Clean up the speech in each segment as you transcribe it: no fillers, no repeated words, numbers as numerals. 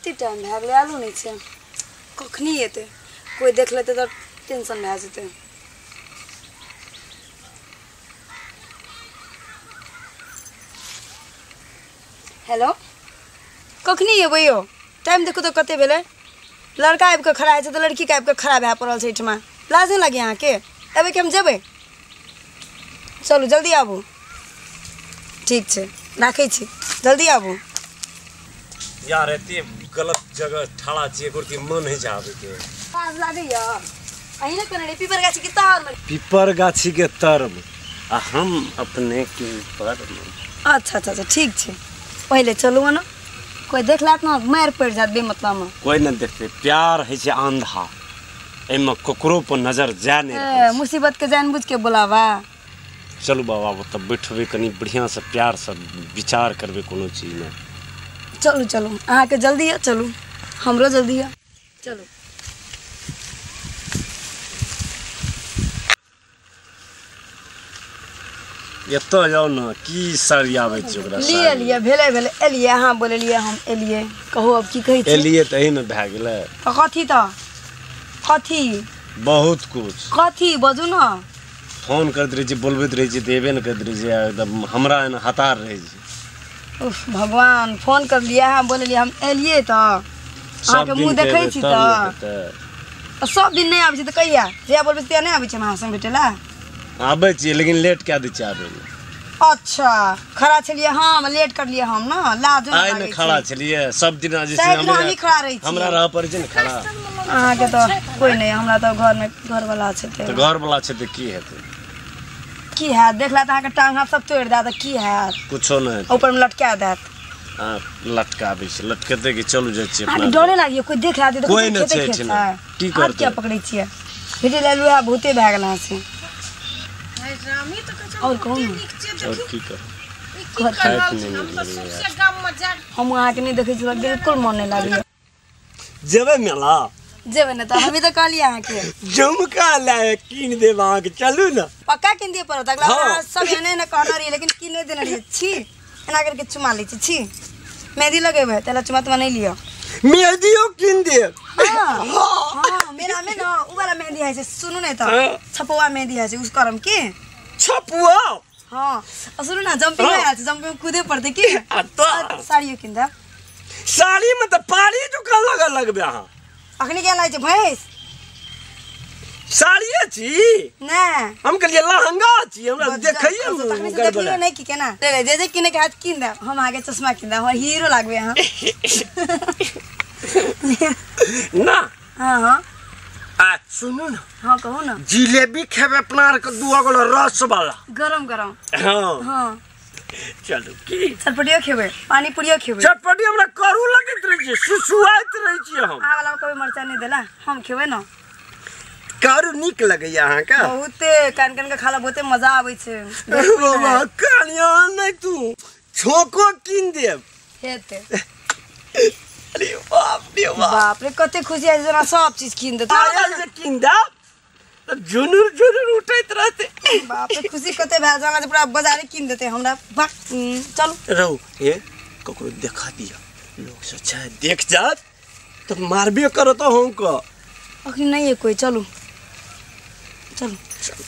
कते टाइम भए गेलै आलू नहीं छै कखनी एतै कोई देख लेते तो टेंशन भए जेतै। हेलो कखनी एबै यौ टाइम देखो तो कते भेलै लड़का आबि के खड़ा छै तो लड़की के आबि के खड़ा भए पड़ल छै एठमा लाज नहीं लागे अहाँ के एबै कि हम जेबै चलू जल्दी आबू ठीक छै राखै छी जल्दी आबू यार एते गलत जगह ठाड़ा छिए गुरती मन है जावे के लाज लागे या अही ने कने पीपर गाछी के तर में पीपर गाछी के तर में आ हम अपने के पर अच्छा अच्छा अच्छा ठीक छै पहले चलू ना कोई देख लात ना मार पड़ जात बेमतलब में कोई न देखते प्यार है छै आंधा एमे ककरो पर नजर जा नहीं मुसीबत के जानबूझ के बुलावा चलू बाबा तब बैठबे कनी बढ़िया से प्यार से विचार करबे कोनो चीज में चलू चलू अहाँ के जल्दी है चलू हमरो जल्दी है चलू एतो जाओ ना की सरियावे छै ओकरा लिए लिए भेले भेले एलिए अहाँ बोललिए हम एलिए कहो अब की कहै छी एलिए त एही में भए गेलै कथी बहुत कुछ कथी बजू ना फोन करत रही छी बोलबैत रही छी देबे न करत रही छी एकदम हमरा एना हतार रही छी उफ भगवान फोन कर लिया है बोललिए हम एलिए त अहाँ के मुंह देखै छी त सब दिन नहीं आबै छी त कहिया जे बोलबे से नहीं आबै छी अहाँ संग भेटेला आबै छी लेकिन लेट क्या दै छी आबै अच्छा खड़ा छलिए हम लेट कर लिए हम ना लाज आइ न खड़ा छलिए सब दिन जैसे हमरा रह पड़ै छै न खड़ा अहाँ के तो कोई नहीं हमरा तो घर में घर वाला छै त घर वाला छै त की हेतै की है देखला त अहाँ के टांग हाथ सब तोड़ दा त की है कुछो नहीं ऊपर में लटका देत लटकाबै छै लटकते कि चलू जाइ छी अपना डरे लागियो कोई देख ला दे तो कोई न छै की करते क्या पकड़ै छियै भेटे लेलुआ भूते भए गेला से और कौन और की कर हम अहाँ के नहीं देखै छी बिल्कुल मन नहीं लागे जेबे मेला जेबे न त हमें त कहलिए अहाँ के झुमका लाए कीन देब अहाँ के चलू न पक्का कीन दिए पड़त अगला सब एने न कहना रही लेकिन कीन नहीं देना रही छी एना करके चुमा लै छी मेहंदी लगेबे तेला चुमा तुमा नहीं लियो मेहंदियो कीन देब हां मेरा में ना उ वाला मेहंदी है से सुनु नहीं त छपुआ मेहंदी है से उस करम के छपुआ हां सुनु ना जंपिंग है जंपिंग कूदे पड़ते की तो साड़ियो कीन दे साड़ी में त पाड़ी दुकान लगा लगबे अहाँ अखनी के लाई छै भैंस साड़िए छी ना हम कहलिए लहंगा छी हमरा देखैए देखलिए नहीं की केना ले ले जे किने के हाथ कीन दे हम आगे चश्मा कीन दे हम हीरो लागबे हां ना हां हां आ सुनु ना हां कहो ना जिलेबी खेबे अपना के दुगो रस वाला गरम गरम हां हां चलो की चटपटियो खेबे पानी पूरियो खेबे चटपटी हमरा करू लगत रही छै सुसुआइत रही छी हम आ वाला कोई मरचा नहीं देला हम खेबे ना करू निक लगैया अहाँ का बहुते कान कान के खाला बहुते मजा आबै छै बाबा कानिया नहीं तू छोको कीन देब हेते अरे बाप रे कते खुशी है जना सब चीज कीन दे आयल से कीन दे जुनुर जुनुर उठैत रहते बाप रे खुशी कते भए जाना जे पूरा बाजारे कीन देते हमरा चल रहू ए ककरो देखा दिया लोग सोचा है देख जात तो मारबे करत हम को अखनी नहीं है कोई चलो चलो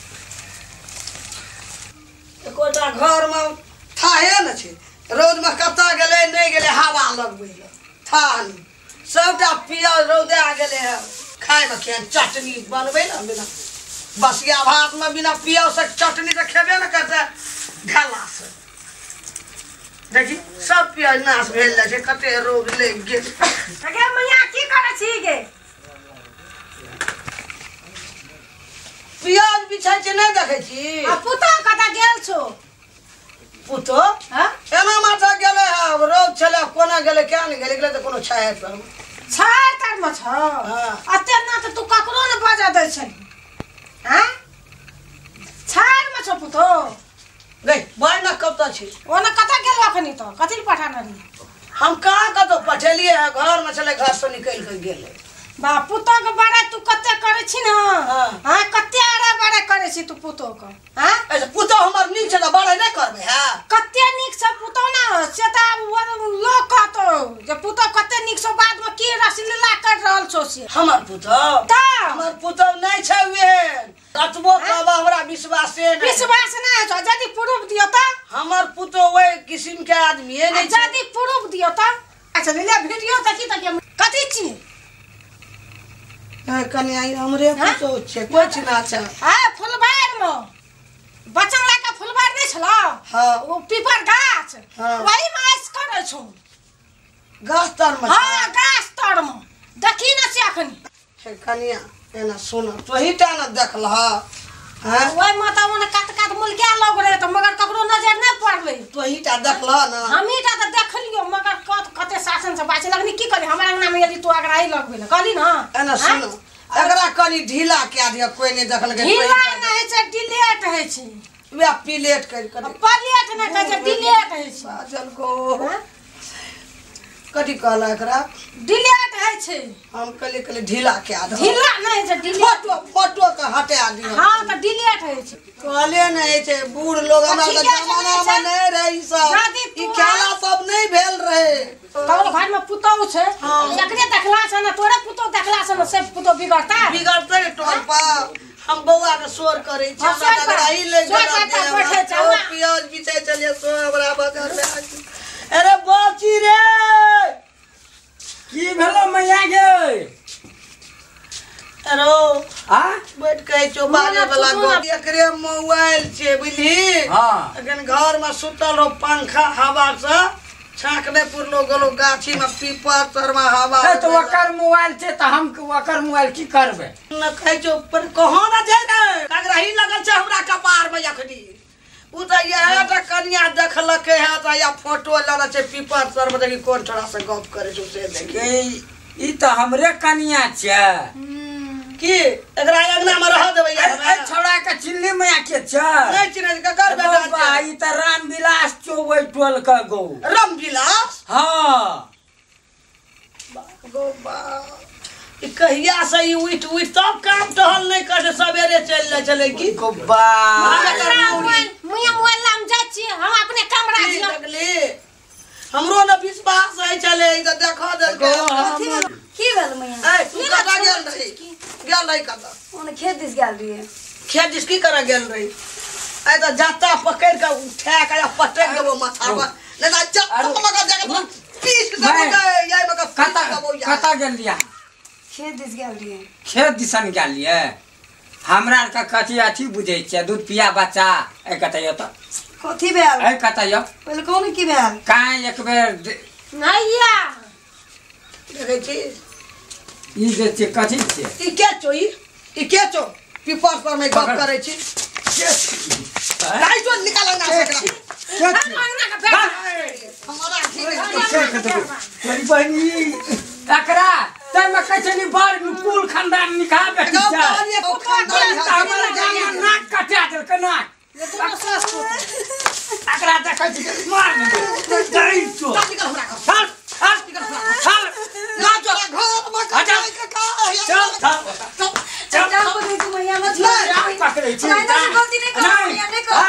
कोटा घर में थाहे न छै रोड में कत्ता गेले नहीं गेले हवा लगबै थान सबटा पिया रौदा गेले है खाए में के चटनी बनबै न बिना बसिया भात में बिना पिया से चटनी से खेबे न करते घाला से देखी सब पिया नाश भेल छै कते रोग लग गेल गे मैया की करे छी गे पियाज बिछाइ छै नहीं देखे छी आ पुतो कता गेल छो पुतो हां एना माथा गेले है रोज चले कोना गेले क्या नहीं गेले त कोनो छाया पर छाया तर में छ हां अते ना त तू ककरो न बजा दै छै हां छाया में छ पुतो नहीं बाय ना कब तक छी ओना कता गेल अखनी त कथि पठाना रही हम कहां कतो पठेलिए है घर में चले घर से निकल के गेले बा पुतो के बड़े तू कते करे छी न हां कते आरे बड़े करे छी तू पुतो के हां ऐसे पुतो हमर नीक छै त बड़े नहीं करबे है कते नीक से पुतो ना से त लोग कहतो जे पुतो कते नीक से बाद में पड़ल छौ से हमर पुतौ ता हमर पुतौ नहीं छै वेन कतबो कहबा हमरा विश्वासे नहीं विश्वास नहीं छौ जदी प्रूफ दियो त हमर पुतौ ओए किस्म के आदमी है नहीं जदी प्रूफ दियो त अच्छा ले ले वीडियो देखी त कथि छी कन्या हमरे पुतौ छै कोछ ना छै हां फुलबार में बचन लाका फुलबार नहीं छला हां वो पीपर गाछ वही में आइस करे छौ गाछ तर में हां गाछ तर में देखी न से अखन हे कन्या एना सुन तोही टा न देखलह हां ओय माता ओने काट काट मुल क्या लग रे त मगर ककरो नजर नहीं पड़ले तोही टा देखलह न हमी टा त देखलियो मगर कते शासन से बाचे लगनी की करे हमरा अंगना में यदि तू अगर आई लगबे न कहली न एना सुन एकरा कनी ढीला क्या दिया कोई नहीं देखल के ढीला नहीं छै डिलेट है छै वे प्लेट कर प्लेट नहीं कहै छै डिलेट है छै बाजल को कथी कहला एकरा डिलेट है छै हम कले ढीला क्या दो ढीला नहीं छै डिलेट फोटो के हटा दियो हां त डिलेट है छै कहले नहीं छै बूढ़ लोग हमरा के जमाना में नहीं रहे ई सब ई खेला सब नहीं भेल रहे तोर घर में पुतौ छै एकरे देखला से न तोरे पुतौ देखला से न सब पुतौ बिगड़ता बिगड़ते टोल पर हम बौआ के शोर करे छी हमरा डगराई ले जा पियाज बिछे चले सो हमरा बाजार में अरे बाची रे की भेलो मैया गे अरे आ बैठ के चौबारे वाला गो एकरे मोबाइल छे बुझली हां अखन घर में सुतल हो पंखा हवा से छाकने पुरलो गलो गाछी में पीपर तर में हवा तो ओकर मोबाइल छे त हम ओकर मोबाइल की करबे न कहै छो पर कहो ना जे रे लगरही लगल छे हमरा कपार में अखनी उ त ये त कन्या देखलके है त या फोटो लल छे पीपर तर में देखी कोन छोरा से गप करे छो से देखी ई त हमरे कनिया छे की एकरा अंगना में रह देबै ए छोड़ा के चिल्ली मैया के छ नहीं चिन्ह के कर बेटा बा ई त रामविलास चौबई टोल का गो रामविलास हां गो बा ई कहिया से ई उठ तब काम टहल नहीं करे सवेरे चले की गोबा मुया मोबाइल लाम जा छी हम अपने कमरा जी लगले हमरो न विश्वास है चले ई त देखा दे की भेल मैया ए तू कता गेल रही कता ओने खेत दिस गेल रही खेत दिस की करे गेल रही ए त जाता पकड़ के उठा के पटक देबो माथा पर नहीं त जब मगा जगह पीस देबो ये मगा कता गेल लिया खेत दिस गेल रही खेत दिसन गेल लिए हमरा का कथि अथी बुझै छै दूध पिया बच्चा ए कतय त कथी भेल ए कतय पहले कौन की भेल काहे एक बेर नैया देखे छी ई जे छै कथि छै ई के चो ई के चो पीपर पर में गप करे छी काई जो निकाल ना सकरा हमारा तोरी बहनी एकरा तै में कचनी बार कुल खानदान निकाल बैठी जा हमरा गाम में नाक कटा देल के नाक एकरा देखै छी मार दे दई छो चल ना जो घर में चल को दे तू मैया मत पकड़े छी गलती नहीं करो मैया नहीं करो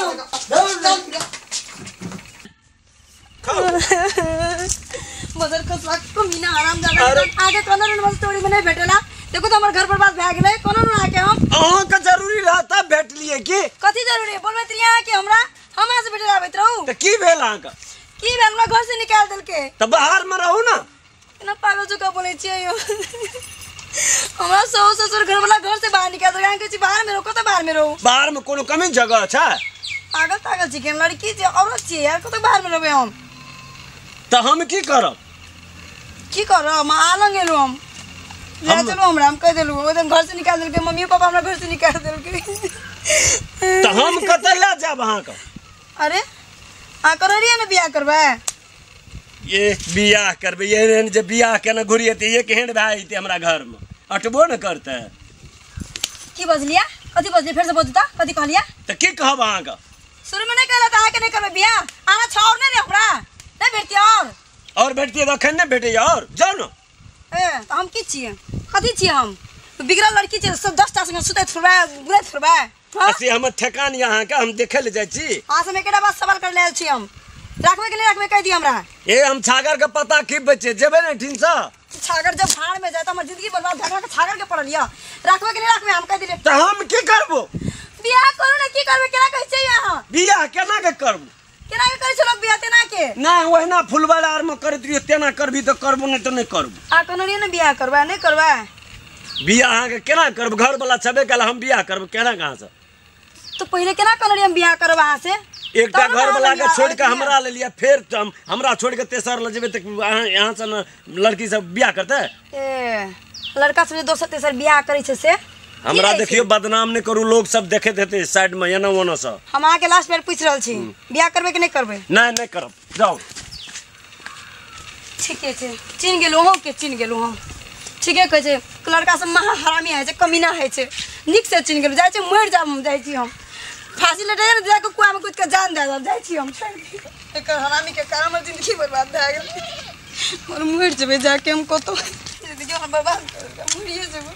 मदर कसला को मीना आराम जाना आगे कोनो न मस्त तोड़ी में नहीं भेटला देखो तो हमर घर पर बात भाग गेलै कोनो न आके हम अहाँ का जरूरी रहा तब भेट लिए की कथि जरूरी है बोलबे त्रिया के हमरा हमरा से भेटला आबैत रहू त की भेल अहाँ का की भेल हमरा घर से निकाल देलके त बाहर में रहू ना ना पागल जो का बोले छियै यो हमरा सास ससुर घर वाला घर से बाहर निकाल दो के बाहर में रहो तो बाहर में रहो बाहर में कोनो कमी जगह छै पागल पागल छी के लड़की छै औरत छी यार कतो बाहर में रहबे हम त हम की करब हम आलंग गेलू हम ले चलो हमरा हम कह देलू ओदन घर से निकाल देलके मम्मी पापा हमरा घर से निकाल देलके त हम कतऽ ले जाब अहाँ का अरे आ कररिया ने बियाह करबे ये बियाह करबे ये जे बियाह केना घुरियते ये केहन भाई ते हमरा घर में अटबो न करते की बजलिया कथि बजली फिर से बोल ता कथि कहलिया त की कहब अहाँ का शुरू में नहीं कहला त आके नहीं करबे बियाह आना छोड़ नहीं रे हमरा नहीं भेटती और भेटती रखन नहीं भेटे और जाओ न ए तो हम की छिए कथि छिए हम बिगड़ल लड़की छिए सब 10 टा संग सुतैत फिरबे बुलैत फिरबे ऐसे हम ठेकान यहाँ का हम देखे ले जाय छी हां से में केटा बात सवाल कर लेल छी हम रखबे के नहीं रखबे कह दियो हमरा। ए हम छागर के पता की बचे जेबे नहीं ठीक से। छागर जब भाड़ में जाए तो हमर जिंदगी बर्बाद भगा के छागर के पड़लिया। रखबे के नहीं रखबे हम कह दिले। तो हम की करबो? बियाह करू ना की करबे केना कहै छै यहां? बियाह केना के करबो? केना के करै छै लोग बियाह तेना के? ना ओहिना फुलवाड़ा आर में करत रहियो तेना करबी तो करबो नहीं तो नहीं करबो। आ कोनो ने बियाह करबा नहीं करबा? बियाह अहाँ के केना करब? घर वाला छबे कल हम बियाह करब केना कहां से? तो पहले केना कोनो हम बियाह करब अहाँ से? एकटा घर वाला के छोड़ के हमरा ले लिया फिर हमरा छोड़ के तेसर ले जेबे त यहाँ से लड़की सब बियाह करते? ए लड़का सब दोसर तेसर बियाह करै छै से हमरा देखियो बदनाम नहीं करू लोग सब देखे देते साइड में एना ओना से। हम आके लास्ट बेर पूछ रहल छी बियाह करबे कि नहीं करबे? नहीं नहीं करब जाओ। ठीके छै चिन गेलौ हो के चिन गेलौ हम। ठीके कहै छै लड़का सब महा हरामी है छै कमीना है छै निक से चिन गेलौ जाय छै मर जाब जाय छी हम फांसी लटे न जाके कुआं में कूद के जान दे जाय छी हम। एकर हरामी के कारण हमर जिंदगी बर्बाद भए गेल और मर जेबे जाके हम कतो जिंदगी हम बर्बाद कर मरिए जेबे।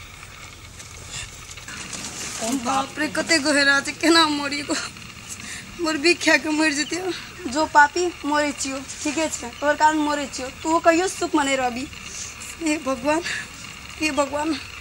बाप रे कते गहरा छै केना मरी गो मोर भी खा के मर जेते जो पापी मरे छियो। ठीके छै तोर कारण मरे छियो तू कहियो सुख मने रहबी। हे भगवान